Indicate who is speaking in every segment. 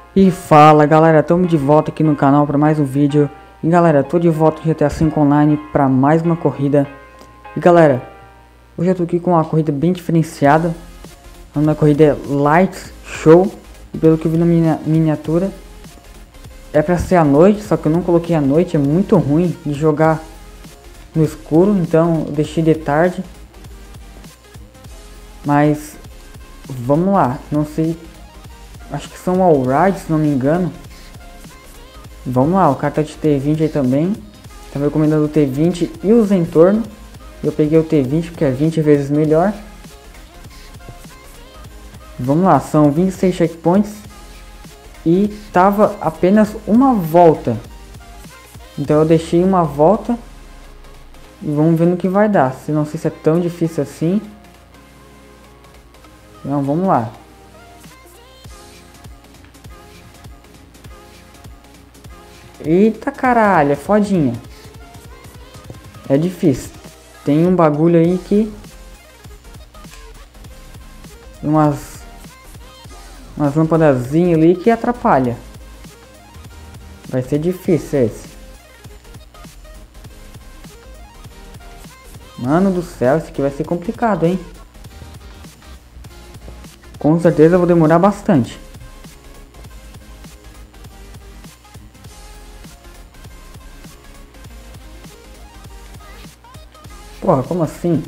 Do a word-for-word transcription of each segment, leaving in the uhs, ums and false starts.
Speaker 1: E fala galera, estamos de volta aqui no canal para mais um vídeo. E galera, tô de volta no G T A cinco Online para mais uma corrida. E galera, hoje eu tô aqui com uma corrida bem diferenciada. Uma corrida é Light Show. E pelo que eu vi na minha miniatura, é para ser à noite, só que eu não coloquei à noite. É muito ruim de jogar no escuro, então eu deixei de tarde. Mas vamos lá, não sei. Acho que são Allride, se não me engano. Vamos lá, o cara tá de T vinte aí também. Tá recomendando o T vinte e os entornos. Eu peguei o T vinte porque é vinte vezes melhor. Vamos lá, são vinte e seis checkpoints. E tava apenas uma volta. Então eu deixei uma volta. E vamos ver no que vai dar. Se não sei se é tão difícil assim. Então vamos lá. Eita caralho, é fodinha. É difícil. Tem um bagulho aí que... Umas... Umas lâmpadazinhas ali que atrapalha. Vai ser difícil esse. Mano do céu, isso aqui vai ser complicado, hein? Com certeza eu vou demorar bastante. Porra, como assim?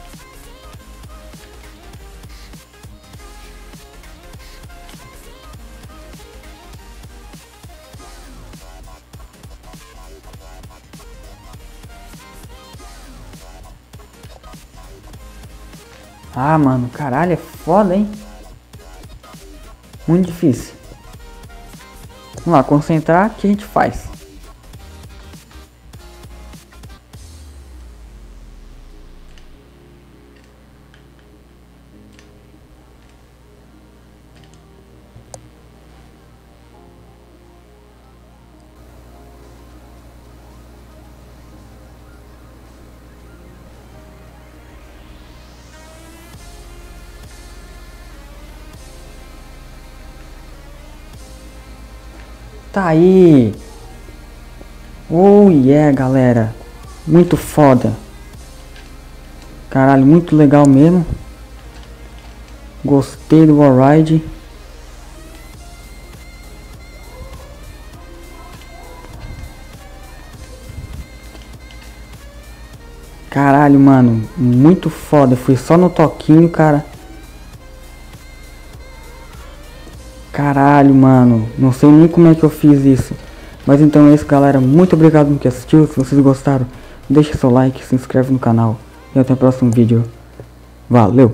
Speaker 1: Ah, mano, caralho, é foda, hein? Muito difícil. Vamos lá, concentrar, que a gente faz. Tá aí. Oh yeah, galera. Muito foda. Caralho, muito legal mesmo. Gostei do Allride. Caralho, mano. Muito foda. Fui só no toquinho, cara. Caralho, mano, não sei nem como é que eu fiz isso. Mas então é isso, galera, muito obrigado por que assistiu. Se vocês gostaram, deixa seu like, se inscreve no canal. E até o próximo vídeo. Valeu!